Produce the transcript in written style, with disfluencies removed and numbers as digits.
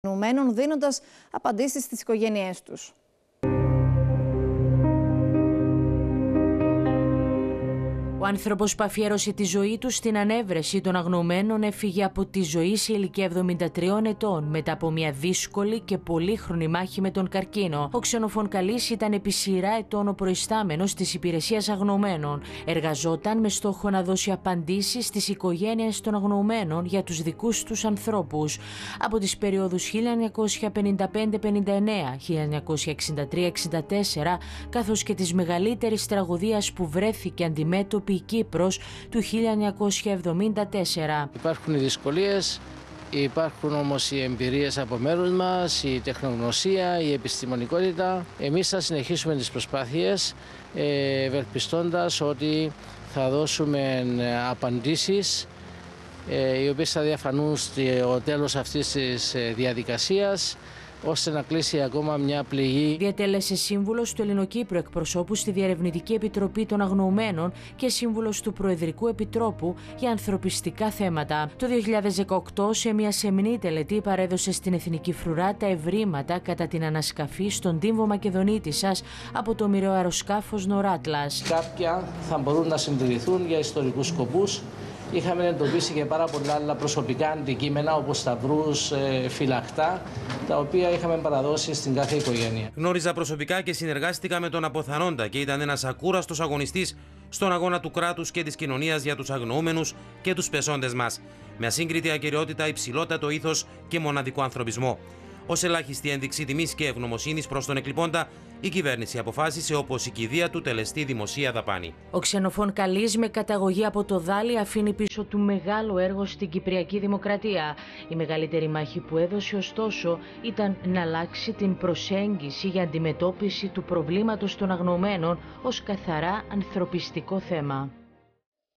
Δίνοντας απαντήσεις στις οικογένειές τους. Ο άνθρωπος που αφιέρωσε τη ζωή του στην ανέβρεση των αγνοωμένων έφυγε από τη ζωή σε ηλικία 73 ετών μετά από μια δύσκολη και πολύχρονη μάχη με τον καρκίνο. Ο Ξενοφών Καλής ήταν επί σειρά ετών ο προϊστάμενος της υπηρεσίας αγνοωμένων. Εργαζόταν με στόχο να δώσει απαντήσεις στις οικογένειες των αγνοωμένων για τους δικούς τους ανθρώπους. Από τις περιόδους 1955-59, 1963-64, καθώς και της μεγαλύτερης τραγωδίας που βρέθηκε αντιμέτωπη η Κύπρος του 1974. Υπάρχουν οι δυσκολίες, υπάρχουν όμως οι εμπειρίες από μέρους μας, η τεχνογνωσία, η επιστημονικότητα. Εμείς θα συνεχίσουμε τις προσπάθειες ευελπιστώντας ότι θα δώσουμε απαντήσεις οι οποίες θα διαφανούν στο τέλος αυτής της διαδικασίας, ώστε να κλείσει ακόμα μια πληγή. Διατέλεσε σύμβουλος του Ελληνοκύπρου εκπροσώπου στη Διερευνητική Επιτροπή των Αγνοωμένων και σύμβουλος του Προεδρικού Επιτρόπου για ανθρωπιστικά θέματα. Το 2018, σε μια σεμνή τελετή, παρέδωσε στην Εθνική Φρουρά τα ευρήματα κατά την ανασκαφή στον τύμβο Μακεδονίτισσας από το μοιραίο αεροσκάφος Νοράτλας. Κάποια θα μπορούν να συντηρηθούν για ιστορικούς σκοπούς. Είχαμε εντοπίσει και πάρα πολλά άλλα προσωπικά αντικείμενα, όπως σταυρούς, φυλαχτά, τα οποία είχαμε παραδώσει στην κάθε οικογένεια. Γνώριζα προσωπικά και συνεργάστηκα με τον αποθανόντα και ήταν ένας ακούραστος αγωνιστής στον αγώνα του κράτους και της κοινωνίας για τους αγνοούμενους και τους πεσόντες μας. Με ασύγκριτη ακεραιότητα, υψηλότατο ήθος και μοναδικό ανθρωπισμό. Ως ελάχιστη ένδειξη τιμής και ευγνωμοσύνης προς τον εκλειπώντα, η κυβέρνηση αποφάσισε όπως η κηδεία του τελεστεί δημοσία δαπάνη. Ο Ξενοφών Καλής, με καταγωγή από το Δάλι, αφήνει πίσω του μεγάλο έργο στην Κυπριακή Δημοκρατία. Η μεγαλύτερη μάχη που έδωσε, ωστόσο, ήταν να αλλάξει την προσέγγιση για αντιμετώπιση του προβλήματος των αγνοωμένων ως καθαρά ανθρωπιστικό θέμα.